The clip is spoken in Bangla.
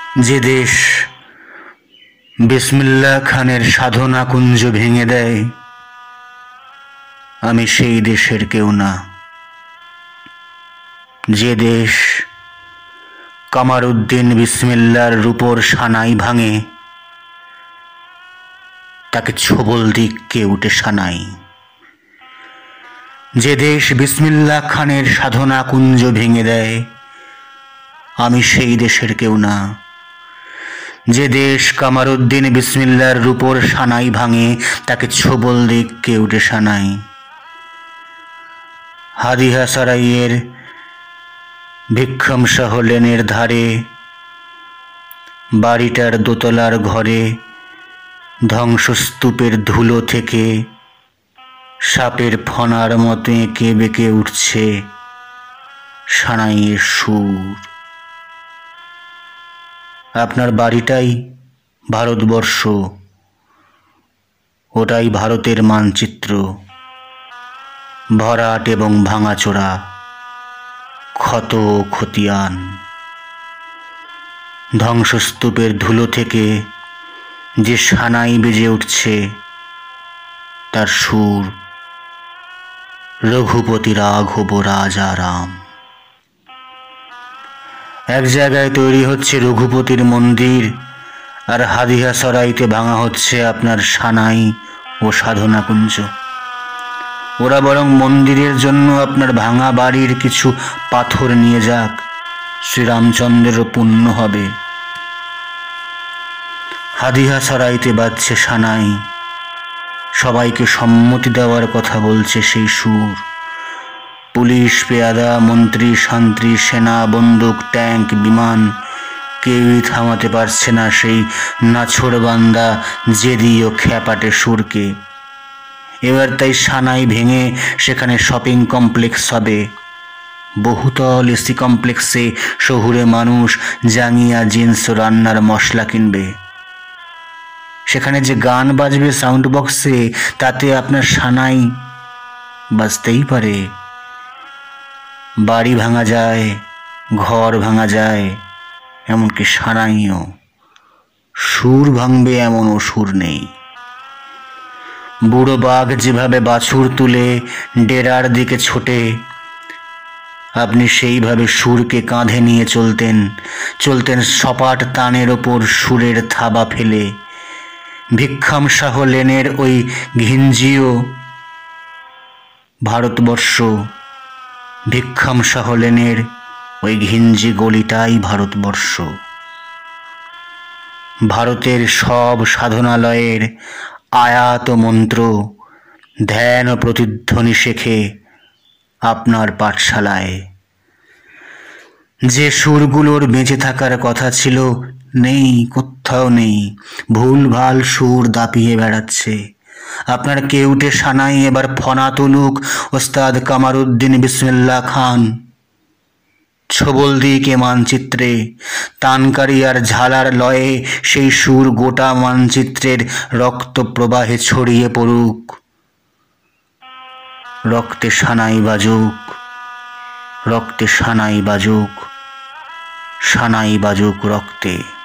যে দেশ বিসমিল্লাহ খানের সাধনা কুঞ্জ ভেঙে দেয়, আমি সেই দেশের কেউ না। যে দেশ কামারউদ্দিন বিসমিল্লাহর রূপোর সানাই ভাঙে, তাকে ছোবল দিক কে উঠে সানাই। যে দেশ বিসমিল্লাহ খানের সাধনা কুঞ্জ ভেঙে দেয়, আমি সেই দেশের কেউ না। যে দেশ কামারউদ্দিন বিসমিল্লাহর রূপোর সানাই ভাঙে, তাকে ছোবল দিক কে উঠে সানাই। হাদিয়া সারাইয়ের ভিক্ষম সহ লেনের ধারে বাড়িটার দোতলার ঘরে ধ্বংসস্তূপের ধুলো থেকে সাপের ফনার মতো এঁকে বেঁকে উঠছে সানাইয়ের সুর। আপনার বাড়িটাই ভারতবর্ষ, ওটাই ভারতের মানচিত্র, ভরাট এবং ভাঙাচোরা, ক্ষত খতিয়ান। ধ্বংসস্তূপের ধুলো থেকে যে সানাই বেজে উঠছে, তার সুর রঘুপতি রাঘব রাজা রাম। এক জায়গায় তৈরি হচ্ছে রঘুপতির মন্দির, আর হাদিয়া সরাইতে ভাঙা হচ্ছে আপনার সানাই ও সাধনা কুঞ্জ। ওরা বরং মন্দিরের জন্য আপনার ভাঙা বাড়ির কিছু পাথর নিয়ে যাক, শ্রীরামচন্দ্রেরও পুণ্য হবে। হাদিয়া সরাইতে বাজছে সানাই, সবাইকে সম্মতি দেওয়ার কথা বলছে সেই সুর। পুলিশ, পেয়াদা, মন্ত্রী, শান্ত্রী, সেনা, বন্দুক, ট্যাঙ্ক, বিমান, কেউই থামাতে পারছে না সেই নাছোড়বান্দা জেদি ও খ্যাপাটে সুরকে। এবার তাই সানাই ভেঙে সেখানে শপিং কমপ্লেক্স হবে। বহুতল এসি কমপ্লেক্সে শহুরে মানুষ জাঙ্গিয়া, জিন্স ও রান্নার মশলা কিনবে। সেখানে যে গান বাজবে সাউন্ড বক্সে, তাতে আপনার সানাই বাজতেই পারে। বাড়ি ভাঙা যায়, ঘর ভাঙা যায়, এমনকি সানাইও। সুর ভাঙবে এমনও সুর নেই। বুড়ো বাঘ যেভাবে বাছুর তুলে ডেরার দিকে ছোটে, আপনি সেইভাবে সুরকে কাঁধে নিয়ে চলতেন সপাট তানের ওপর সুরের থাবা ফেলে। ভিক্ষাম শাহ লেনের ওই ঘিঞ্জিও ভারতবর্ষ, ভিক্ষাম শাহ লেনের ওই ঘিঞ্জি গলিটাই ভারতবর্ষ। ভারতের সব সাধনালয়ের আয়াত মন্ত্র, ধ্যান ও প্রতিধ্বনি শেখে আপনার পাঠশালায়। যে সুরগুলোর বেঁচে থাকার কথা ছিল, নেই, কোথাও নেই। ভুলভাল সুর দাপিয়ে বেড়াচ্ছে। আপনার কেউটে সানাই এবার ফনা তুলুক ওস্তাদ কামারউদ্দিন বিসমিল্লাহ খান। ছোবল দিকে মানচিত্রে তানকারি আর ঝালার লয়ে সেই সুর গোটা মানচিত্রের রক্ত প্রবাহে ছড়িয়ে পড়ুক। রক্তে সানাই বাজুক, রক্তে সানাই বাজুক, সানাই বাজুক রক্তে।